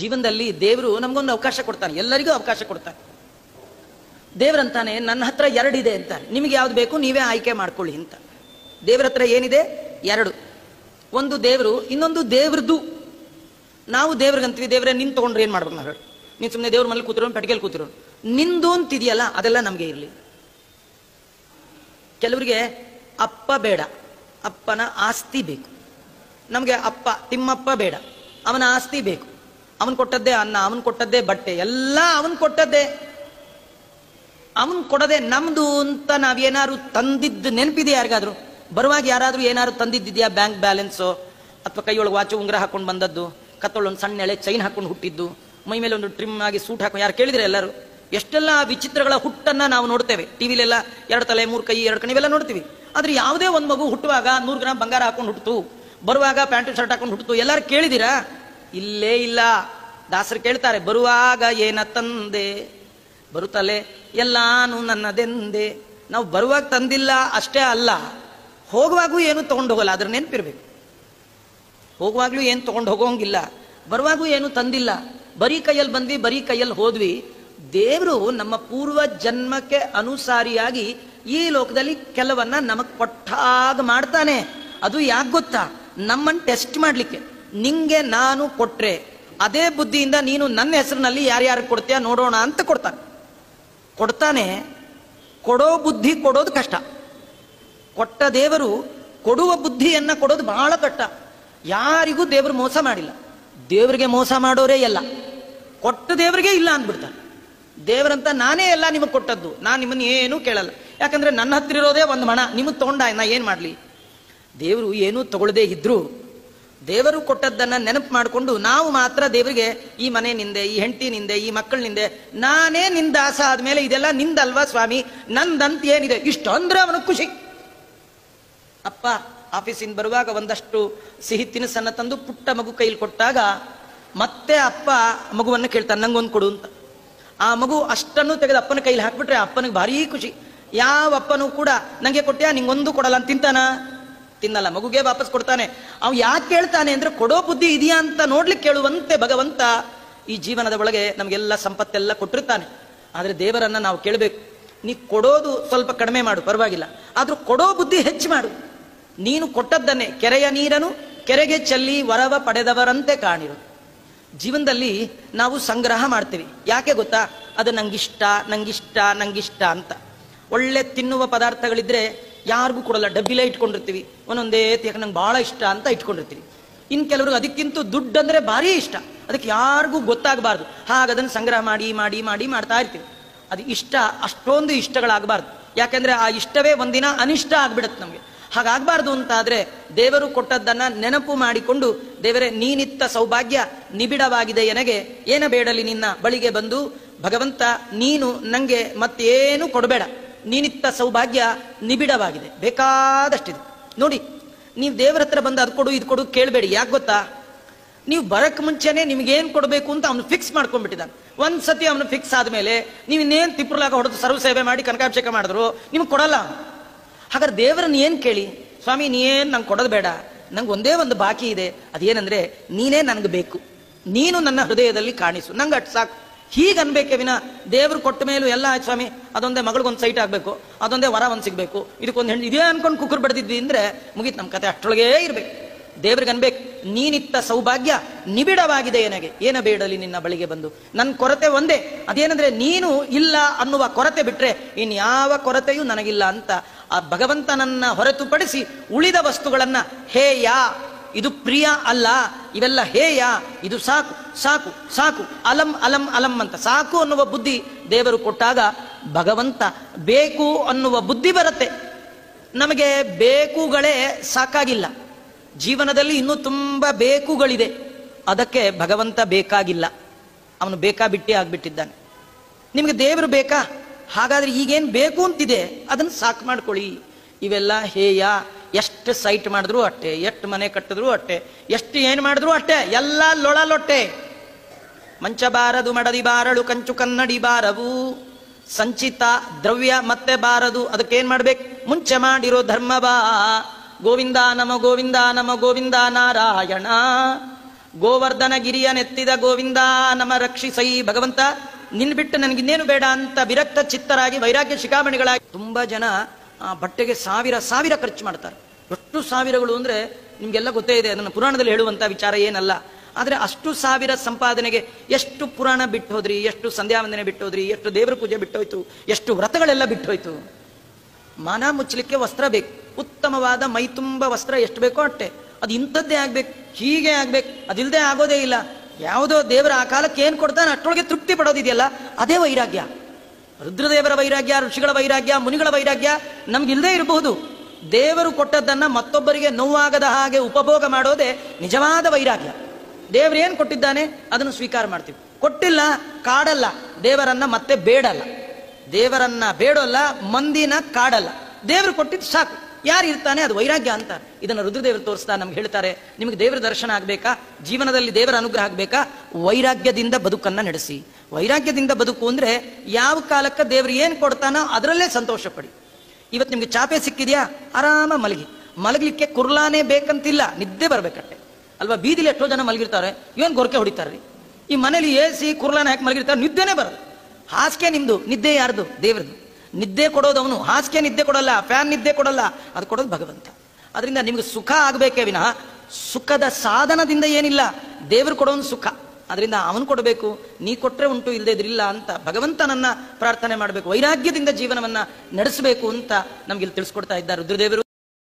ಜೀವನದಲ್ಲಿ ದೇವರು ನಮಗೊಂದು ಅವಕಾಶ ಕೊಡ್ತಾನೆ, ಎಲ್ಲರಿಗೂ ಅವಕಾಶ ಕೊಡ್ತಾನೆ. ದೇವರಂತಾನೆ ನನ್ನ ಹತ್ರ 2 ಇದೆ ಅಂತಾನೆ, ನಿಮಗೆ ಯಾವ್ದು ಬೇಕು ನೀವೇ ಆಯ್ಕೆ ಮಾಡ್ಕೊಳ್ಳಿ ಅಂತ. ದೇವರ ಹತ್ರ ಏನಿದೆ? 2. ಒಂದು ದೇವರು, ಇನ್ನೊಂದು ದೇವ್ರದ್ದು. ನಾವು ದೇವ್ರಿಗಂತೀವಿ, ದೇವ್ರೆ ನಿನ್ ತಗೊಂಡ್ರೆ ಏನ್ ಮಾಡ್ಬೇಕು? ನಾವು ನೀನ್ ಸುಮ್ಮನೆ ದೇವ್ರ ಮನೇಲಿ ಕೂತಿರೋ, ಪೆಟ್ಟಿಗೆಯಲ್ಲಿ ಕೂತಿರೋ, ನಿಂದು ಅಂತಿದೆಯಲ್ಲ ಅದೆಲ್ಲ ನಮಗೆ ಇರಲಿ. ಕೆಲವರಿಗೆ ಅಪ್ಪ ಬೇಡ, ಅಪ್ಪನ ಆಸ್ತಿ ಬೇಕು. ನಮಗೆ ಅಪ್ಪ ತಿಮ್ಮಪ್ಪ ಬೇಡ, ಅವನ ಆಸ್ತಿ ಬೇಕು. ಅವನ್ ಕೊಟ್ಟದ್ದೇ ಅನ್ನ, ಅವನ್ ಕೊಟ್ಟದ್ದೇ ಬಟ್ಟೆ, ಎಲ್ಲ ಅವನ್ ಕೊಟ್ಟದ್ದೇ. ಅವನ್ ಕೊಡದೆ ನಮ್ದು ಅಂತ ನಾವೇನಾದ್ರು ತಂದಿದ್ದು ನೆನಪಿದೆ ಯಾರಿಗಾದ್ರು? ಬರುವಾಗ ಯಾರಾದ್ರೂ ಏನಾದ್ರು ತಂದಿದ್ದಿದ್ಯಾ? ಬ್ಯಾಂಕ್ ಬ್ಯಾಲೆನ್ಸು, ಅಥವಾ ಕೈಯೊಳಗೆ ವಾಚು ಉಂಗುರ ಹಾಕೊಂಡು ಬಂದದ್ದು, ಕತ್ತೊಳೊಂದು ಸಣ್ಣ ಎಳೆ ಚೈನ್ ಹಾಕೊಂಡು ಹುಟ್ಟಿದ್ದು, ಮೈ ಮೇಲೆ ಒಂದು ಟ್ರಿಮ್ ಆಗಿ ಸೂಟ್ ಹಾಕೊಂಡು, ಯಾರು ಕೇಳಿದ್ರೆ ಎಲ್ಲರೂ? ಎಷ್ಟೆಲ್ಲ ವಿಚಿತ್ರಗಳ ಹುಟ್ಟನ್ನ ನಾವು ನೋಡ್ತೇವೆ ಟಿವಿಲೆಲ್ಲ. 2 ತಲೆ 3 ಕೈ 2 ಕಣ್ಣು ಇವೆಲ್ಲ ನೋಡ್ತೀವಿ. ಆದ್ರೆ ಯಾವುದೇ ಒಂದು ಮಗು ಹುಟ್ಟುವಾಗ 100 ಗ್ರಾಮ್ ಬಂಗಾರ ಹಾಕೊಂಡು ಹುಟ್ಟಿತು, ಬರುವಾಗ ಪ್ಯಾಂಟು ಶರ್ಟ್ ಹಾಕೊಂಡು ಹುಟ್ಟಿತು, ಎಲ್ಲರೂ ಕೇಳಿದಿರಾ? ಇಲ್ಲೇ ಇಲ್ಲ. ದಾಸರು ಕೇಳ್ತಾರೆ, ಬರುವಾಗ ಏನ ತಂದೆ, ಬರುತ್ತಲೇ ಎಲ್ಲಾನು ನನ್ನದೆಂದೆ. ನಾವು ಬರುವಾಗ ತಂದಿಲ್ಲ ಅಷ್ಟೇ ಅಲ್ಲ, ಹೋಗುವಾಗೂ ಏನು ತಗೊಂಡು ಹೋಗಲ್ಲ, ಅದ್ರ ನೆನಪಿರ್ಬೇಕು. ಹೋಗುವಾಗ್ಲೂ ಏನು ತಗೊಂಡು ಹೋಗೋಂಗಿಲ್ಲ, ಬರುವಾಗೂ ಏನು ತಂದಿಲ್ಲ. ಬರೀ ಕೈಯಲ್ಲಿ ಬಂದ್ವಿ, ಬರೀ ಕೈಯಲ್ಲಿ ಹೋದ್ವಿ. ದೇವರು ನಮ್ಮ ಪೂರ್ವ ಜನ್ಮಕ್ಕೆ ಅನುಸಾರಿಯಾಗಿ ಈ ಲೋಕದಲ್ಲಿ ಕೆಲವನ್ನ ನಮಗ್ ಕೊಟ್ಟಾಗ ಮಾಡ್ತಾನೆ. ಅದು ಯಾಕೆ ಗೊತ್ತಾ? ನಮ್ಮನ್ನು ಟೆಸ್ಟ್ ಮಾಡ್ಲಿಕ್ಕೆ. ನಿಂಗೆ ನಾನು ಕೊಟ್ರೆ ಅದೇ ಬುದ್ಧಿಯಿಂದ ನೀನು ನನ್ನ ಹೆಸರಿನಲ್ಲಿ ಯಾರ್ಯಾರು ಕೊಡ್ತೀಯ ನೋಡೋಣ ಅಂತ ಕೊಡ್ತಾನೆ. ಕೊಡೋ ಬುದ್ಧಿ ಕೊಡೋದು ಕಷ್ಟ. ಕೊಟ್ಟ ದೇವರು ಕೊಡುವ ಬುದ್ಧಿಯನ್ನ ಕೊಡೋದು ಬಹಳ ಕಷ್ಟ. ಯಾರಿಗೂ ದೇವರು ಮೋಸ ಮಾಡಿಲ್ಲ. ದೇವರಿಗೆ ಮೋಸ ಮಾಡೋರೇ ಎಲ್ಲ. ಕೊಟ್ಟ ದೇವರಿಗೆ ಇಲ್ಲ ಅಂದ್ಬಿಡ್ತಾರೆ. ದೇವರಂತ ನಾನೇ ಎಲ್ಲ ನಿಮಗೆ ಕೊಟ್ಟದ್ದು, ನಾನು ನಿಮ್ಮನ್ನು ಏನೂ ಕೇಳಲ್ಲ. ಯಾಕಂದ್ರೆ ನನ್ನ ಹತ್ರ ಇರೋದೇ ಒಂದು ಮಣ, ನಿಮಗೆ ತಗೊಂಡ ನಾ ಏನ್ ಮಾಡ್ಲಿ? ದೇವರು ಏನೂ ತಗೊಳ್ಳದೇ ಇದ್ರು ದೇವರು ಕೊಟ್ಟದ್ದನ್ನ ನೆನಪು ಮಾಡಿಕೊಂಡು ನಾವು ಮಾತ್ರ ದೇವರಿಗೆ ಈ ಮನೆ ನಿಂದೆ, ಈ ಹೆಂಡತಿ ನಿಂದೆ, ಈ ಮಕ್ಕಳ ನಿಂದೆ, ನಾನೇ ನಿಂದ ದಾಸ ಆದ್ಮೇಲೆ ಇದೆಲ್ಲ ನಿಂದಲ್ವಾ ಸ್ವಾಮಿ, ನಂದಂತ ಏನಿದೆ ಇಷ್ಟ ಅಂದ್ರೆ ಅವನಿಗೆ ಖುಷಿ. ಅಪ್ಪ ಆಫೀಸಿಂದ ಬರುವಾಗ ಒಂದಷ್ಟು ಸಿಹಿ ತಿನಿಸನ್ನ ತಂದು ಪುಟ್ಟ ಮಗು ಕೈಲಿ ಕೊಟ್ಟಾಗ ಮತ್ತೆ ಅಪ್ಪ ಮಗುವನ್ನು ಕೇಳ್ತಾನೆ, ನಂಗೊಂದು ಕೊಡು ಅಂತ. ಆ ಮಗು ಅಷ್ಟನ್ನು ತೆಗೆದು ಅಪ್ಪನ ಕೈಲಿ ಹಾಕ್ಬಿಟ್ರೆ ಅಪ್ಪನಿಗೆ ಭಾರಿ ಖುಷಿ. ಯಾವ ಅಪ್ಪನೂ ಕೂಡ ನಂಗೆ ಕೊಟ್ಟ್ಯಾ ನಿಂಗೊಂದು ಕೊಡಲ್ಲ ಅಂತ ತಿನ್ನಲ್ಲ, ಮಗುಗೆ ವಾಪಸ್ ಕೊಡ್ತಾನೆ. ಅವ್ ಯಾಕೆ ಕೇಳ್ತಾನೆ ಅಂದ್ರೆ ಕೊಡೋ ಬುದ್ಧಿ ಇದೆಯಾ ಅಂತ ನೋಡ್ಲಿಕ್ಕೆ ಕೇಳುವಂತೆ ಭಗವಂತ ಈ ಜೀವನದ ಒಳಗೆ ನಮಗೆಲ್ಲ ಸಂಪತ್ತೆಲ್ಲ ಕೊಟ್ಟಿರ್ತಾನೆ. ಆದ್ರೆ ದೇವರನ್ನ ನಾವು ಕೇಳಬೇಕು, ನೀ ಕೊಡೋದು ಸ್ವಲ್ಪ ಕಡಿಮೆ ಮಾಡು ಪರವಾಗಿಲ್ಲ, ಆದ್ರೂ ಕೊಡೋ ಬುದ್ಧಿ ಹೆಚ್ಚು ಮಾಡು. ನೀನು ಕೊಟ್ಟದ್ದನ್ನೇ ಕೆರೆಯ ನೀರನ್ನು ಕೆರೆಗೆ ಚೆಲ್ಲಿ ವರವ ಪಡೆದವರಂತೆ ಕಾಣಿರು. ಜೀವನದಲ್ಲಿ ನಾವು ಸಂಗ್ರಹ ಮಾಡ್ತೀವಿ. ಯಾಕೆ ಗೊತ್ತಾ? ಅದು ನಂಗಿಷ್ಟ ನಂಗಿಷ್ಟ ನಂಗಿಷ್ಟ ಅಂತ. ಒಳ್ಳೆ ತಿನ್ನುವ ಪದಾರ್ಥಗಳಿದ್ರೆ ಯಾರಿಗೂ ಕೊಡಲ್ಲ, ಡಬ್ಬಿಲೇ ಇಟ್ಕೊಂಡಿರ್ತೀವಿ. ಒಂದೊಂದೇ ನಂಗೆ ಬಹಳ ಇಷ್ಟ ಅಂತ ಇಟ್ಕೊಂಡಿರ್ತೀವಿ. ಇನ್ ಕೆಲವ್ರಿಗೆ ಅದಕ್ಕಿಂತ ದುಡ್ಡು ಅಂದ್ರೆ ಭಾರಿ ಇಷ್ಟ, ಅದಕ್ಕೆ ಯಾರಿಗೂ ಗೊತ್ತಾಗಬಾರ್ದು. ಹಾಗದನ್ನು ಸಂಗ್ರಹ ಮಾಡಿ ಮಾಡಿ ಮಾಡಿ ಮಾಡ್ತಾ ಇರ್ತೀವಿ. ಅದು ಇಷ್ಟ ಅಷ್ಟೊಂದು ಇಷ್ಟಗಳಾಗಬಾರ್ದು. ಯಾಕೆಂದ್ರೆ ಆ ಇಷ್ಟವೇ ಒಂದಿನ ಅನಿಷ್ಟ ಆಗ್ಬಿಡುತ್ತೆ ನಮ್ಗೆ. ಹಾಗಾಗಬಾರ್ದು ಅಂತಾದ್ರೆ ದೇವರು ಕೊಟ್ಟದ್ದನ್ನ ನೆನಪು ಮಾಡಿಕೊಂಡು, ದೇವರೇ ನೀನಿತ್ತ ಸೌಭಾಗ್ಯ ನಿಬಿಡವಾಗಿದೆ ಎನಗೆ, ಏನ ಬೇಡಲಿ ನಿನ್ನ ಬಳಿಗೆ ಬಂದು, ಭಗವಂತ ನೀನು ನಂಗೆ ಮತ್ತೇನು ಕೊಡಬೇಡ, ನೀನಿತ್ತ ಸೌಭಾಗ್ಯ ನಿಬಿಡವಾಗಿದೆ, ಬೇಕಾದಷ್ಟಿದೆ. ನೋಡಿ, ನೀವು ದೇವರ ಹತ್ರ ಬಂದು ಅದು ಕೊಡು ಇದು ಕೊಡು ಕೇಳಬೇಡಿ. ಯಾಕೆ ಗೊತ್ತಾ? ನೀವು ಬರಕ್ ಮುಂಚೆನೆ ನಿಮ್ಗೇನ್ ಕೊಡಬೇಕು ಅಂತ ಅವನು ಫಿಕ್ಸ್ ಮಾಡ್ಕೊಂಡ್ಬಿಟ್ಟಿದ್ದಾನೆ. ಒಂದ್ಸತಿ ಅವನು ಫಿಕ್ಸ್ ಆದ್ಮೇಲೆ ನೀವು ಇನ್ನೇನ್ ತಿಪ್ಪುರ್ಲಾಗ ಹೊಡೆದು ಸರ್ವ ಸೇವೆ ಮಾಡಿ ಕನಕಾಭಿಷೇಕ ಮಾಡಿದ್ರು ನಿಮ್ಗೆ ಕೊಡಲ್ಲ. ಹಾಗಾದ್ರೆ ದೇವರನ್ನ ಏನ್ ಕೇಳಿ? ಸ್ವಾಮಿ ನೀನ್ ನಂಗೆ ಕೊಡೋದು ಬೇಡ, ನಂಗೆ ಒಂದೇ ಒಂದು ಬಾಕಿ ಇದೆ, ಅದೇನಂದ್ರೆ ನೀನೇ ನನಗೆ ಬೇಕು, ನೀನು ನನ್ನ ಹೃದಯದಲ್ಲಿ ಕಾಣಿಸು, ನಂಗೆ ಅಟ್ ಸಾಕು. ಹೀಗನ್ಬೇಕೆ ವಿನ ದೇವ್ರು ಕೊಟ್ಟ ಮೇಲೂ ಎಲ್ಲ ಆಯ್ತು ಸ್ವಾಮಿ, ಅದೊಂದೇ ಮಗಳಿಗೊಂದು ಸೈಟ್ ಆಗ್ಬೇಕು, ಅದೊಂದೇ ವರ ಒಂದು ಸಿಗ್ಬೇಕು, ಇದಕ್ಕೊಂದು ಹೆಣ್ಣು ಇದೇ ಅನ್ಕೊಂಡು ಕುಕ್ಕರ್ ಬಡ್ದಿದ್ವಿ ಅಂದ್ರೆ ಮುಗೀತು ನಮ್ಮ ಕತೆ, ಅಷ್ಟೊಳಗೇ ಇರ್ಬೇಕು. ದೇವ್ರಿಗೆ ಅನ್ಬೇಕು, ನೀನಿತ್ತ ಸೌಭಾಗ್ಯ ನಿಬಿಡವಾಗಿದೆ ನನಗೆ, ಏನ ಬೇಡಲಿ ನಿನ್ನ ಬಳಿಗೆ ಬಂದು. ನನ್ನ ಕೊರತೆ ಒಂದೇ, ಅದೇನಂದ್ರೆ ನೀನು ಇಲ್ಲ ಅನ್ನುವ ಕೊರತೆ ಬಿಟ್ರೆ ಇನ್ಯಾವ ಕೊರತೆಯೂ ನನಗಿಲ್ಲ ಅಂತ ಆ ಭಗವಂತನನ್ನ ಹೊರತುಪಡಿಸಿ ಉಳಿದ ವಸ್ತುಗಳನ್ನ ಹೇಯ, ಇದು ಪ್ರಿಯ ಅಲ್ಲ, ಇವೆಲ್ಲ ಹೇಯ, ಇದು ಸಾಕು ಸಾಕು ಸಾಕು, ಅಲಂ ಅಲಂ ಅಲಂ ಅಂತ ಸಾಕು ಅನ್ನುವ ಬುದ್ಧಿ ದೇವರು ಕೊಟ್ಟಾಗ ಭಗವಂತ ಬೇಕು ಅನ್ನುವ ಬುದ್ಧಿ ಬರುತ್ತೆ. ನಮಗೆ ಬೇಕುಗಳೇ ಸಾಕಾಗಿಲ್ಲ, ಜೀವನದಲ್ಲಿ ಇನ್ನೂ ತುಂಬಾ ಬೇಕುಗಳಿದೆ, ಅದಕ್ಕೆ ಭಗವಂತ ಬೇಕಾಗಿಲ್ಲ, ಅವನು ಬೇಕಾಬಿಟ್ಟಿ ಆಗ್ಬಿಟ್ಟಿದ್ದಾನೆ. ನಿಮಗೆ ದೇವರು ಬೇಕಾ? ಹಾಗಾದ್ರೆ ಈಗೇನು ಬೇಕು ಅಂತಿದೆ ಅದನ್ನು ಸಾಕು ಮಾಡ್ಕೊಳ್ಳಿ. ಇವೆಲ್ಲ ಹೇಯ, ಎಷ್ಟು ಸೈಟ್ ಮಾಡಿದ್ರು ಅಷ್ಟೇ, ಎಷ್ಟು ಮನೆ ಕಟ್ಟಿದ್ರು ಅಷ್ಟೇ, ಎಷ್ಟು ಏನು ಮಾಡಿದ್ರು ಅಷ್ಟೇ, ಎಲ್ಲ ಲೊಳಲೊಟ್ಟೆ. ಮಂಚ ಬಾರದು ಮಡದಿ ಬಾರಳು ಕಂಚು ಕನ್ನಡಿ ಬಾರವು, ಸಂಚಿತ ದ್ರವ್ಯ ಮತ್ತೆ ಬಾರದು, ಅದಕ್ಕೇನ್ ಮಾಡ್ಬೇಕು? ಮುಂಚೆ ಮಾಡಿರೋ ಧರ್ಮವಾ. ಗೋವಿಂದ ನಮ ಗೋವಿಂದ ನಮ ಗೋವಿಂದ ನಾರಾಯಣ. ಗೋವರ್ಧನ ಗಿರಿಯ ನೆತ್ತಿದ ಗೋವಿಂದ ನಮ ರಕ್ಷಿಸೈ. ಭಗವಂತ ನಿನ್ ಬಿಟ್ಟು ನನಗಿನ್ನೇನು ಬೇಡ ಅಂತ ವಿರಕ್ತ ಚಿತ್ತರಾಗಿ ವೈರಾಗ್ಯ ಶಿಖಾಮಣಿಗಳಾಗಿ ತುಂಬಾ ಜನ ಬಟ್ಟೆಗೆ ಸಾವಿರ ಖರ್ಚು ಮಾಡ್ತಾರೆ. ಎಷ್ಟು ಸಾವಿರಗಳು ಅಂದ್ರೆ ನಿಮ್ಗೆಲ್ಲ ಗೊತ್ತೇ ಇದೆ, ಅದನ್ನು ಪುರಾಣದಲ್ಲಿ ಹೇಳುವಂತ ವಿಚಾರ ಏನಲ್ಲ. ಆದ್ರೆ ಅಷ್ಟು ಸಾವಿರ ಸಂಪಾದನೆಗೆ ಎಷ್ಟು ಪುರಾಣ ಬಿಟ್ಟು ಹೋದ್ರಿ, ಎಷ್ಟು ಸಂಧ್ಯಾವಂದನೆ ಬಿಟ್ಟು ಹೋದ್ರಿ, ಎಷ್ಟು ದೇವರ ಪೂಜೆ ಬಿಟ್ಟೋಯ್ತು, ಎಷ್ಟು ವ್ರತಗಳೆಲ್ಲ ಬಿಟ್ಟೋಯ್ತು. ಮಾನ ಮುಚ್ಚಲಿಕ್ಕೆ ವಸ್ತ್ರ ಬೇಕು, ಉತ್ತಮವಾದ ಮೈ ತುಂಬ ವಸ್ತ್ರ ಎಷ್ಟು ಬೇಕೋ ಅಷ್ಟೇ. ಅದು ಇಂಥದ್ದೇ ಆಗ್ಬೇಕು, ಹೀಗೆ ಆಗ್ಬೇಕು, ಅದಿಲ್ಲದೆ ಆಗೋದೇ ಇಲ್ಲ. ಯಾವುದೋ ದೇವರ ಆ ಕಾಲಕ್ಕೆ ಏನ್ ಕೊಡ್ತಾನೆ ಅಷ್ಟೊಳಗೆ ತೃಪ್ತಿ ಪಡೋದಿದೆಯಲ್ಲ, ಅದೇ ವೈರಾಗ್ಯ. ರುದ್ರದೇವರ ವೈರಾಗ್ಯ, ಋಷಿಗಳ ವೈರಾಗ್ಯ, ಮುನಿಗಳ ವೈರಾಗ್ಯ ನಮ್ಗಿಲ್ಲದೆ ಇರಬಹುದು. ದೇವರು ಕೊಟ್ಟದ್ದನ್ನ ಮತ್ತೊಬ್ಬರಿಗೆ ನೋವಾಗದ ಹಾಗೆ ಉಪಭೋಗ ಮಾಡೋದೇ ನಿಜವಾದ ವೈರಾಗ್ಯ. ದೇವರು ಏನ್ ಕೊಟ್ಟಿದ್ದಾನೆ ಅದನ್ನು ಸ್ವೀಕಾರ ಮಾಡ್ತೀವಿ. ಕೊಟ್ಟಿಲ್ಲ ಕಾಡಲ್ಲ, ದೇವರನ್ನ ಮತ್ತೆ ಬೇಡಲ್ಲ. ದೇವರನ್ನ ಬೇಡಲ್ಲ, ಮಂದಿನ ಕಾಡಲ್ಲ. ದೇವರು ಕೊಟ್ಟಿದ್ದು ಸಾಕು. ಯಾರು ಇರ್ತಾನೆ ಅದು ವೈರಾಗ್ಯ ಅಂತ. ಇದನ್ನು ರುದ್ರದೇವರು ತೋರಿಸ್ತಾ ನಮ್ಗೆ ಹೇಳ್ತಾರೆ, ನಿಮಗೆ ದೇವರ ದರ್ಶನ ಆಗ್ಬೇಕಾ, ಜೀವನದಲ್ಲಿ ದೇವರ ಅನುಗ್ರಹ ಆಗ್ಬೇಕಾ, ವೈರಾಗ್ಯದಿಂದ ಬದುಕನ್ನ ನಡೆಸಿ. ವೈರಾಗ್ಯದಿಂದ ಬದುಕು ಅಂದ್ರೆ ಯಾವ ಕಾಲಕ್ಕೆ ದೇವರು ಏನ್ ಕೊಡ್ತಾನೋ ಅದರಲ್ಲೇ ಸಂತೋಷ ಪಡಿ. ಇವತ್ತು ನಿಮ್ಗೆ ಚಾಪೆ ಸಿಕ್ಕಿದ್ಯಾ, ಆರಾಮ ಮಲಗಲಿಕ್ಕೆ ಕುರ್ಲಾನೇ ಬೇಕಂತಿಲ್ಲ, ನಿದ್ದೆ ಬರ್ಬೇಕಟ್ಟೆ ಅಲ್ವಾ. ಬೀದಿಲಿ ಎಷ್ಟೋ ಜನ ಮಲಗಿರ್ತಾರೆ, ಏನ್ ಗೊರಕೆ ಹೊಡಿತಾರ್ರಿ. ಈ ಮನೇಲಿ ಎಸಿ ಕುರ್ಲಾನ ಹಾಕಿ ಮಲಗಿರ್ತಾರೆ, ನಿದ್ದೆನೇ ಬರೋದು. ಹಾಸಿಗೆ ನಿಮ್ದು, ನಿದ್ದೆ ಯಾರ್ದು? ದೇವ್ರದು. ನಿದ್ದೆ ಕೊಡೋದು ಅವನು. ಹಾಸಿಗೆ ನಿದ್ದೆ ಕೊಡಲ್ಲ, ಫ್ಯಾನ್ ನಿದ್ದೆ ಕೊಡಲ್ಲ, ಅದು ಕೊಡೋದು ಭಗವಂತ. ಅದರಿಂದ ನಿಮ್ಗೆ ಸುಖ ಆಗ್ಬೇಕೇ ವಿನಃ ಸುಖದ ಸಾಧನದಿಂದ ಏನಿಲ್ಲ. ದೇವರು ಕೊಡೋನು ಸುಖ, ಅದರಿಂದ ಅವನು ಕೊಡಬೇಕು. ನೀ ಕೊಟ್ರೆ ಉಂಟು, ಇಲ್ಲದೆ ಇದ್ರಿಲ್ಲ ಅಂತ ಭಗವಂತನನ್ನ ಪ್ರಾರ್ಥನೆ ಮಾಡಬೇಕು. ವೈರಾಗ್ಯದಿಂದ ಜೀವನವನ್ನ ನಡೆಸಬೇಕು ಅಂತ ನಮ್ಗೆ ಇಲ್ಲಿ ತಿಳಿಸ್ಕೊಡ್ತಾ ಇದ್ದಾರೆ ರುದ್ರದೇವರು.